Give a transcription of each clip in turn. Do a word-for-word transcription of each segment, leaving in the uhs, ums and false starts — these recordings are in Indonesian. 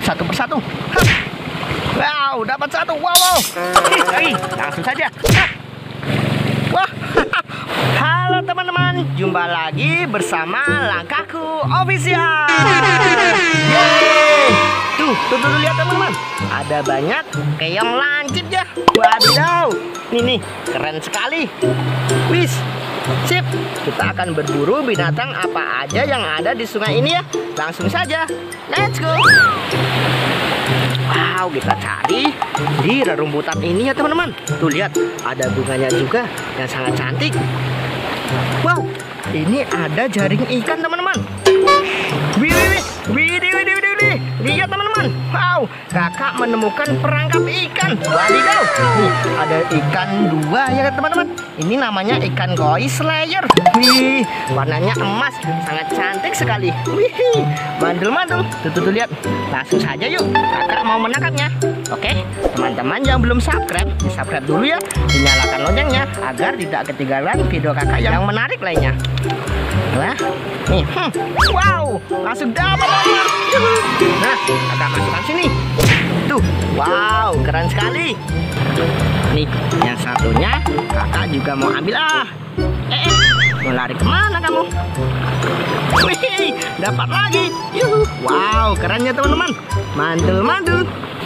satu persatu. Hap. Wow, dapat satu. Wow, wow. Hei, langsung saja. Hap. Wah. Halo teman-teman, jumpa lagi bersama Langkahku Official. Yeay. Tuh, tuh, tuh, lihat teman-teman. Ada banyak keong lancip ya. Wadidaw. Nih nih, keren sekali. Wis. Sip, kita akan berburu binatang apa aja yang ada di sungai ini ya. Langsung saja, let's go. Wow, kita cari di rerumputan ini ya teman-teman. Tuh lihat, ada bunganya juga yang sangat cantik. Wow, ini ada jaring ikan teman-teman. Wih, wih, wih, wih, wih, wih, wih, wih. Lihat teman-teman. Wow, kakak menemukan perangkap ikan. Wadidaw, nih ada ikan dua ya teman-teman. Ini namanya ikan koi slayer. Wih, warnanya emas, sangat cantik sekali. Wih, mandul-mandul. Tuh, tuh, tuh, lihat. Langsung saja yuk, kakak mau menangkapnya. Oke, teman-teman yang belum subscribe, di subscribe dulu ya. Dinyalakan loncengnya agar tidak ketinggalan video kakak yang menarik lainnya. Nah, nih, hmm. Wow, langsung dapat. Nah, kakak masukkan sini. Tuh, wow, keren sekali. Nih, yang satunya kakak juga mau ambil ah. Eh, eh mau lari kemana kamu? Wih, dapat lagi. Yuhu. Wow, keren ya teman-teman. Mantul-mantul.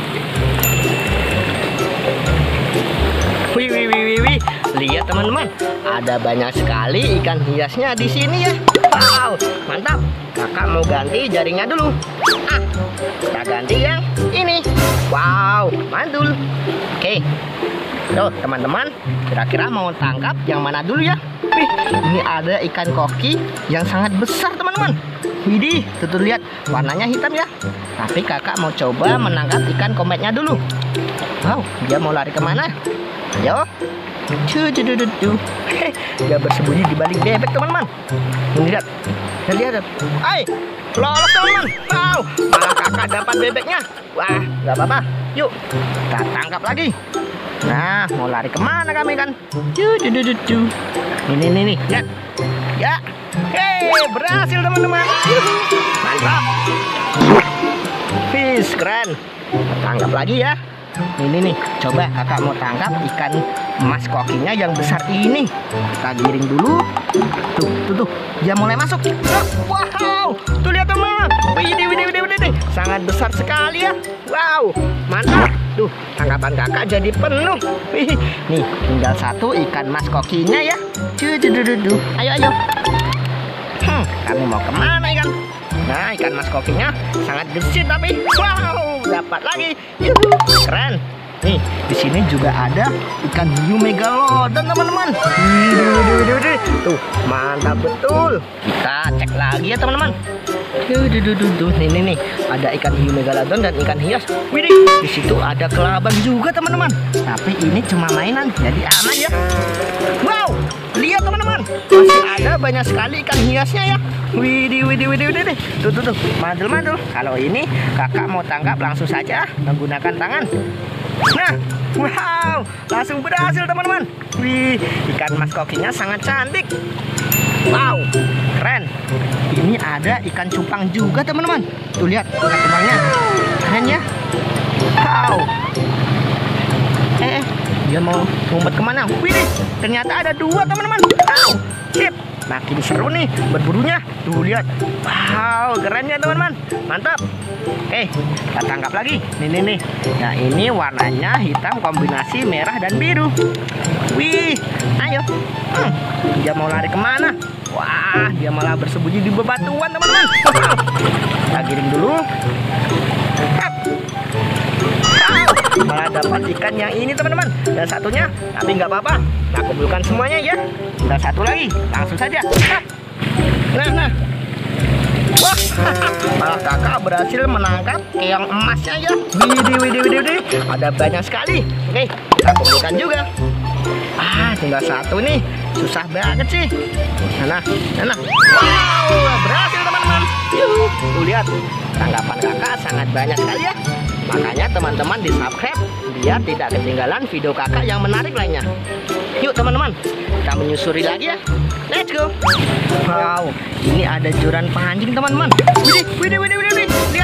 Wih, wih, wih, wih, wih. Lihat teman-teman, ada banyak sekali ikan hiasnya di sini ya. Wow, mantap. Kakak mau ganti jaringnya dulu. Ah, kita ganti yang ini. Wow, mantul. Oke. Tuh teman-teman, kira-kira mau tangkap yang mana dulu ya? Wih, ini ada ikan koki yang sangat besar teman-teman. Widih, tuh, tuh lihat, warnanya hitam ya. Tapi kakak mau coba menangkap ikan kometnya dulu. Wow, dia mau lari kemana? Ayo. Cuh, cuh, cuh, cuh. Heh, dia bersembunyi di balik bebek teman-teman. Ini lihat, lihat, lihat. Hai, lolos teman-teman. Wow, malah kakak dapat bebeknya. Wah, nggak apa-apa. Yuk, kita tangkap lagi. Nah, mau lari kemana kami kan? Cuh, cuh, cuh, cuh. Ini, ini, nih, lihat. Ya, hei, berhasil teman-teman. Mantap. Fish, keren. Tangkap lagi ya. Ini nih, coba kakak mau tangkap ikan emas kokinya yang besar ini. Kita giring dulu. Tuh, tuh, tuh, dia mulai masuk. Wow, tuh lihat teman. Widih, widih, widih, widih. Sangat besar sekali ya. Wow, mantap. Tuh, tangkapan kakak jadi penuh. Wih, nih, tinggal satu ikan emas kokinya ya. Cuh, cuh, cuh, cuh. Ayo, ayo. Hmm, kamu mau kemana ikan? Nah, ikan mas kokinya sangat gesit tapi wow, dapat lagi. Yuhu, keren. Nih, di sini juga ada ikan hiu megalodon teman-teman. Tuh, mantap betul. Kita cek lagi ya teman-teman. Duh, nih, nih, nih, ada ikan hiu megalodon dan ikan hias. Widih, di situ ada kelaban juga teman-teman. Tapi ini cuma mainan, jadi aman ya. Wow, lihat teman-teman, masih ada banyak sekali ikan hiasnya ya. Widih, widih, widih, widih. Tuh, tuh, tuh, mandul-mandul. Kalau ini kakak mau tangkap langsung saja menggunakan tangan. Nah, wow, langsung berhasil teman-teman. Wih, ikan mas kokinya sangat cantik. Wow, keren. Ini ada ikan cupang juga teman-teman. Tuh lihat ikan cupangnya, keren ya. Wow. Eh, eh, dia mau ngumpet kemana? Wih, ternyata ada dua teman-teman. Wow, sip. Makin seru nih berburunya. Tuh lihat. Wow, keren ya teman-teman. Mantap. Oke, kita tangkap lagi. Nih, nih, nih. Nah, ini warnanya hitam kombinasi merah dan biru. Wih, ayo. Hmm, dia mau lari kemana? Wah, dia malah bersembunyi di bebatuan teman-teman. Kita giring dulu. Hap. Wow, malah dapat ikan yang ini teman-teman. Dan satunya, tapi nggak apa-apa. Kita kumpulkan semuanya ya. Dan satu lagi, langsung saja. Hap. Nah, nah. Wah, malah kakak berhasil menangkap keong emasnya ya. Widih, widih, widih, widih. Ada banyak sekali. Oke, kita kumpulkan juga. Ah, tinggal satu nih. Susah banget sih. Nah, nah, nah. Wow, berhasil teman-teman. Yuhu, tuh lihat. Tanggapan kakak sangat banyak sekali ya. Makanya teman-teman di subscribe biar tidak ketinggalan video kakak yang menarik lainnya. Yuk teman-teman, kita menyusuri lagi ya. Let's go. Wow, ini ada joran pancing teman-teman. Widih, widih, widih, widih, widih. Lihat,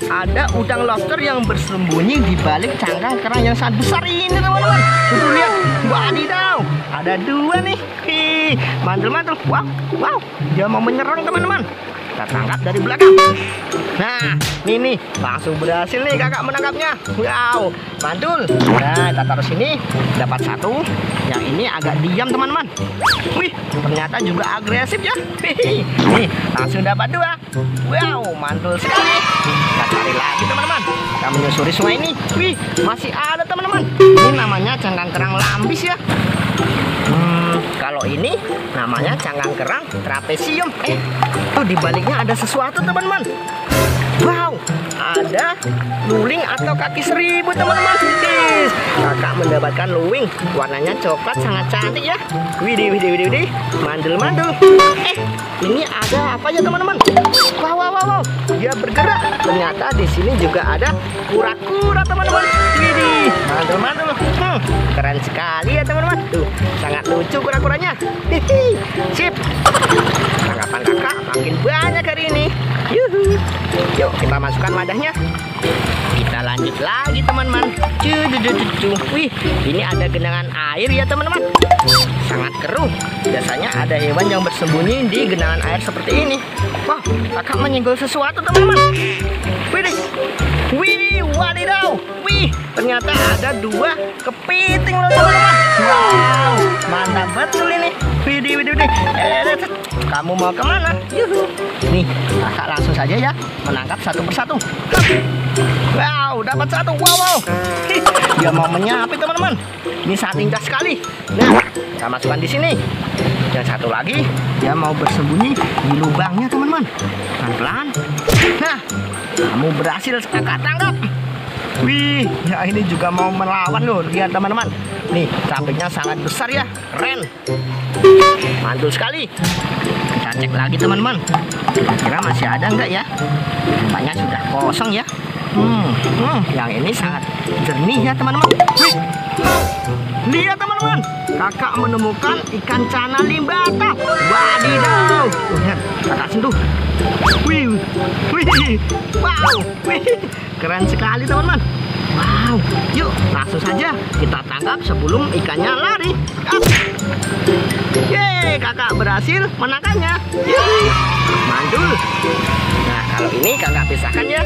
ada udang lobster yang bersembunyi di balik cangkang kerang yang sangat besar ini, teman-teman. Tuh lihat, wadidaw, ada dua nih. Hi, mantul-mantul. Wow, wow, dia mau menyerang, teman-teman. Kita tangkap dari belakang. Nah, ini nih, langsung berhasil nih kakak menangkapnya. Wow, mantul. Nah, kita taruh sini, dapat satu. Yang ini agak diam, teman-teman. Wih, ternyata juga agresif ya. Hihi. Nih, langsung dapat dua. Wow, mantul sekali. Kita cari lagi, teman-teman. Kita menyusuri sungai ini. Wih, masih ada, teman-teman. Ini namanya cangkang kerang lambis ya. Hmm, kalau ini namanya cangkang kerang trapesium. Eh, oh, di baliknya ada sesuatu, teman-teman. Wow, ada luling atau kaki seribu, teman-teman. Kakak mendapatkan luwing, warnanya coklat, sangat cantik ya. Widih, widih, widih, widih, mandul-mandul. Eh, ini ada apa ya, teman-teman? Wow, wow, wow, wow, dia bergerak. Ternyata di sini juga ada kura-kura, teman-teman. Widih, mandul-mandul. Hmm, keren sekali ya, teman-teman. Tuh, sangat lucu kura-kuranya. Hihi, sip. Tangkapan kakak makin banyak hari ini. Yuhu. Yuk kita masukkan wadahnya. Kita lanjut lagi, teman-teman. Wih, ini ada genangan air ya, teman-teman. Sangat keruh. Biasanya ada hewan yang bersembunyi di genangan air seperti ini. Wah, kakak menyenggol sesuatu, teman-teman. Wih, wih, wadidaw. Wih, ternyata ada dua kepiting loh, teman-teman. Wow, mantap betul ini. Widih, widih, widih. Eh, kamu mau kemana? Yuhu. Nih, kakak langsung saja ya menangkap satu persatu. Wow, dapat satu. Wow, wow. Dia mau menyapit, teman-teman. Ini sangat indah sekali. Nah, kita masukkan di sini. Yang satu lagi, dia mau bersembunyi di lubangnya, teman-teman. Pelan-pelan. Nah, kamu berhasil kakak tangkap. Wih, ya ini juga mau melawan loh. Lihat, teman-teman. Nih, capitnya sangat besar ya. Keren. Mantul sekali. Kita cek lagi, teman-teman. Kira-kira masih ada enggak ya? Nampaknya sudah kosong ya. Hmm, hmm, yang ini sangat jernih ya, teman-teman. Wih, lihat, teman-teman. Kakak menemukan ikan cana limbata. Wadidaw. Tuh, lihat, kakak sentuh. Wih, wih, wow, wih, keren sekali, teman-teman. Wow, yuk langsung saja kita tangkap sebelum ikannya lari. Up. Yeay, kakak berhasil menangkapnya. Yeay, mantul. Nah, kalau ini kakak pisahkan ya.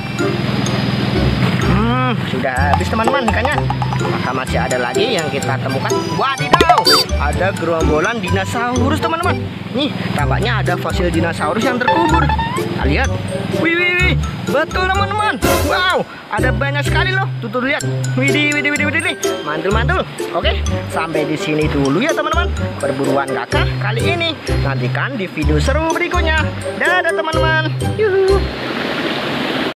Hmm, sudah habis, teman-teman, ikannya. Maka masih ada lagi yang kita temukan. Wadidaw, ada gerombolan dinosaurus, teman-teman. Nih, tampaknya ada fosil dinosaurus yang terkubur. Kita lihat. Wih, wih, wih, betul, teman-teman. Wow, ada banyak sekali loh. Tuh, tuh, lihat. Widih, widih, widih, widih. Mantul, mantul. Oke, sampai di sini dulu ya, teman-teman. Perburuan kakak kali ini. Nantikan di video seru berikutnya. Dadah, teman-teman. Yuhu.